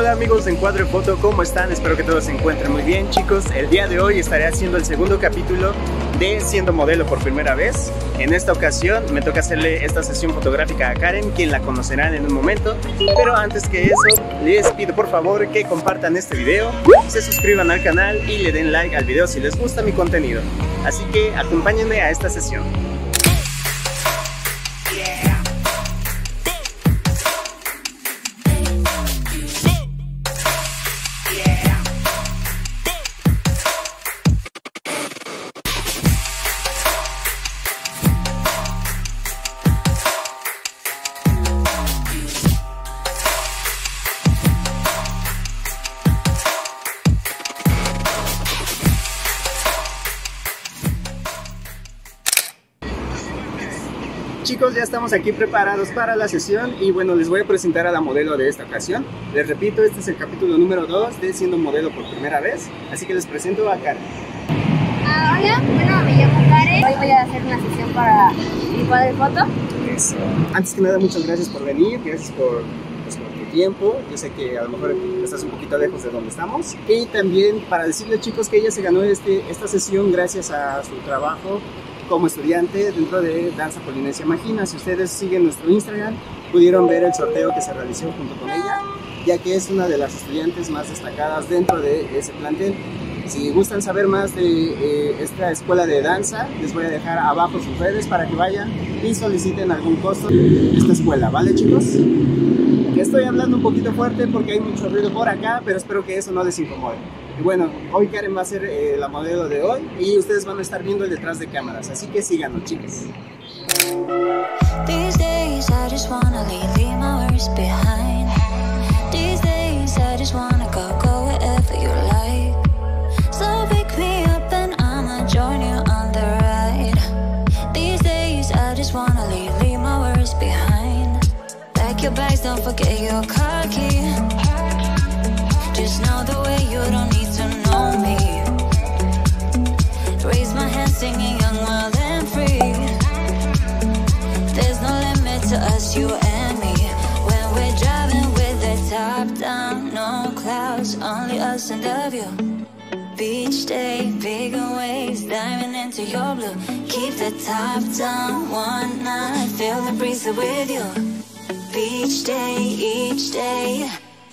Hola amigos de Encuadre Foto, ¿cómo están? Espero que todos se encuentren muy bien, chicos. El día de hoy estaré haciendo el segundo capítulo de Siendo Modelo por primera vez. En esta ocasión me toca hacerle esta sesión fotográfica a Karen, quien la conocerán en un momento. Pero antes que eso, les pido por favor que compartan este video, se suscriban al canal y le den like al video si les gusta mi contenido. Así que acompáñenme a esta sesión. Chicos, ya estamos aquí preparados para la sesión y bueno, les voy a presentar a la modelo de esta ocasión. Les repito, este es el capítulo número 2 de Siendo Modelo por primera vez, así que les presento a Karen. Hola, bueno, me llamo Karen. Hoy voy a hacer una sesión para Encuadre Foto. Eso. Antes que nada, muchas gracias por venir, gracias por tu tiempo. Yo sé que a lo mejor estás un poquito lejos de donde estamos. Y también para decirles, chicos, que ella se ganó esta sesión gracias a su trabajo como estudiante dentro de Danza Polinesia Magina. Si ustedes siguen nuestro Instagram, pudieron ver el sorteo que se realizó junto con ella, ya que es una de las estudiantes más destacadas dentro de ese plantel. Si gustan saber más de esta escuela de danza, les voy a dejar abajo sus redes para que vayan y soliciten algún costo de esta escuela, ¿vale, chicos? Estoy hablando un poquito fuerte porque hay mucho ruido por acá, pero espero que eso no les incomode. Y bueno, hoy Karen va a ser la modelo de hoy y ustedes van a estar viendo el detrás de cámaras, así que síganos, chicos. These days I just wanna leave my worries behind. These days I just wanna go wherever you like. So pick me up and I'ma join you on the ride. These days I just wanna leave my worries behind. Pack your bags, don't forget your car key. Just know the way you don't need to know me. Raise my hand singing young, wild and free. There's no limit to us, you and me. When we're driving with the top down, no clouds, only us and the view. Beach day, bigger waves, diving into your blue. Keep the top down, one night, feel the breeze with you. Beach day, each day.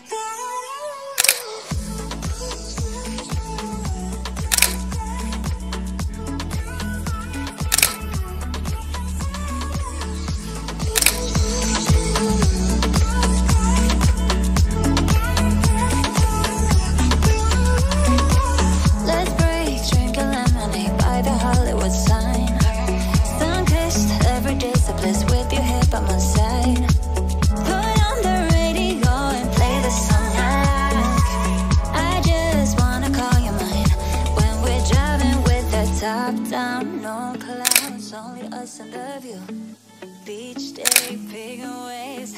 Top down, no clouds, only us and the view. Beach day, bigger waves.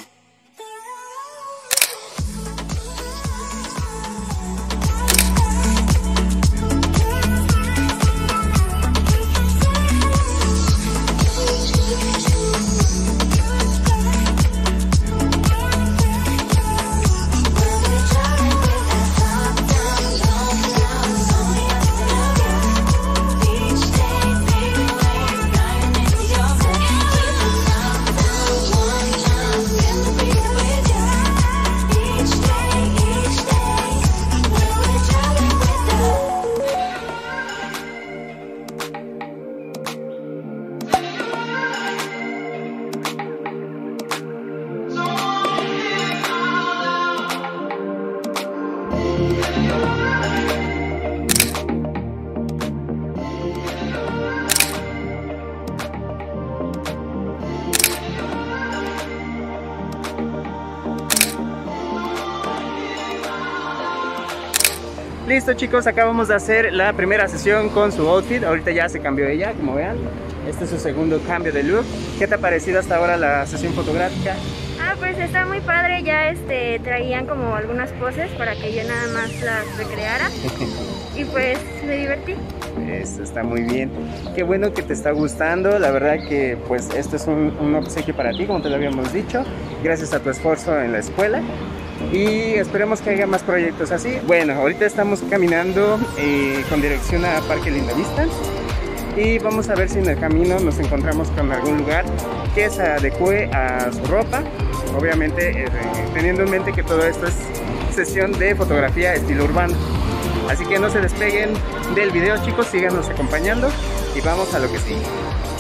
Listo, chicos, acabamos de hacer la primera sesión con su outfit. Ahorita ya se cambió ella, como vean. Este es su segundo cambio de look. ¿Qué te ha parecido hasta ahora la sesión fotográfica? Pues está muy padre. Ya traían como algunas poses para que yo nada más las recreara. Y pues me divertí. Eso está muy bien. Qué bueno que te está gustando. La verdad que pues esto es un obsequio para ti, como te lo habíamos dicho, gracias a tu esfuerzo en la escuela. y esperemos que haya más proyectos así. Bueno, ahorita estamos caminando con dirección a Parque Lindavista y vamos a ver si en el camino nos encontramos con algún lugar que se adecue a su ropa, obviamente teniendo en mente que todo esto es sesión de fotografía estilo urbano. Así que no se despeguen del video, chicos, síganos acompañando y vamos a lo que sigue.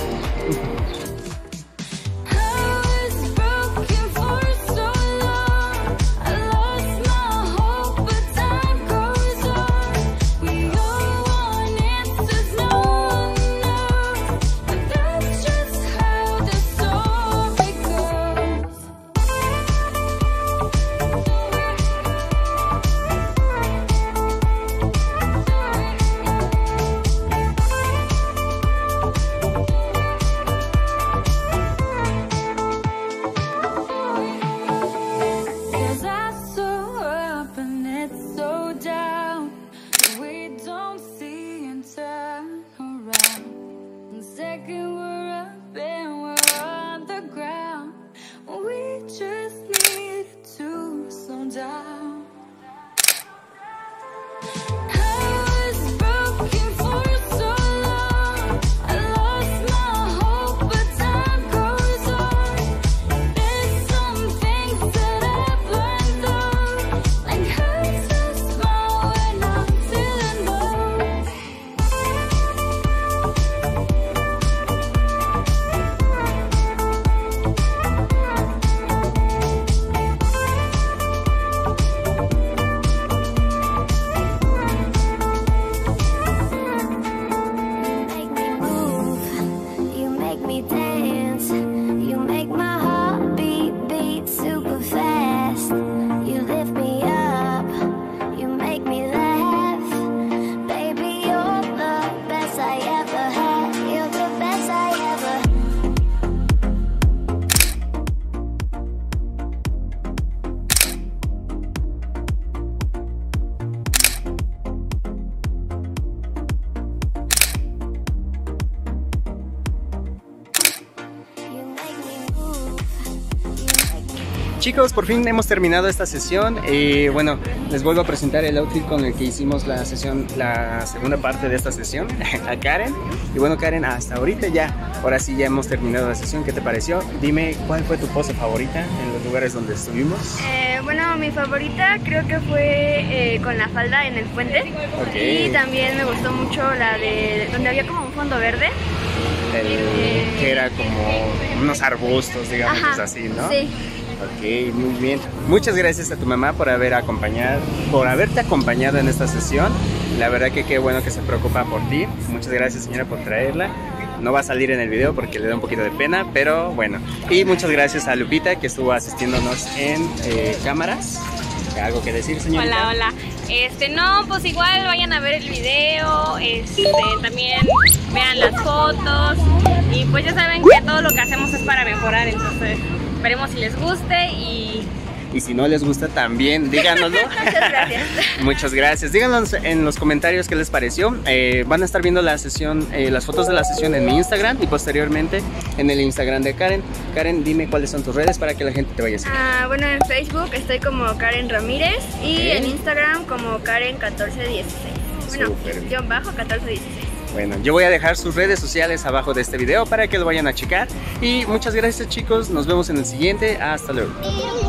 Chicos, por fin hemos terminado esta sesión. Bueno, les vuelvo a presentar el outfit con el que hicimos la sesión, la segunda parte de esta sesión, a Karen. Y bueno, Karen, hasta ahorita ahora sí ya hemos terminado la sesión. ¿Qué te pareció? Dime, ¿cuál fue tu pose favorita en los lugares donde estuvimos? Bueno, mi favorita creo que fue con la falda en el puente. Okay. Y también me gustó mucho la de donde había como un fondo verde. Que era como unos arbustos, digamos. Ajá, así, ¿no? Sí. Ok, muy bien. Muchas gracias a tu mamá por haberte acompañado en esta sesión. La verdad que qué bueno que se preocupa por ti. Muchas gracias, señora, por traerla. No va a salir en el video porque le da un poquito de pena, pero bueno. Y muchas gracias a Lupita, que estuvo asistiéndonos en cámaras. ¿Algo que decir, señorita? Hola. No, pues igual vayan a ver el video, también vean las fotos y pues ya saben que todo lo que hacemos es para mejorar, entonces esperemos si les guste y si no les gusta también díganoslo. Muchas gracias. Muchas gracias. Díganos en los comentarios qué les pareció. Van a estar viendo la sesión, las fotos de la sesión en mi Instagram y posteriormente en el Instagram de Karen. Karen, dime cuáles son tus redes para que la gente te vaya a seguir. Bueno, en Facebook estoy como Karen Ramírez y en Instagram como Karen1416. Bueno, _1416. Bueno, yo voy a dejar sus redes sociales abajo de este video para que lo vayan a checar. Y muchas gracias, chicos. Nos vemos en el siguiente. Hasta luego.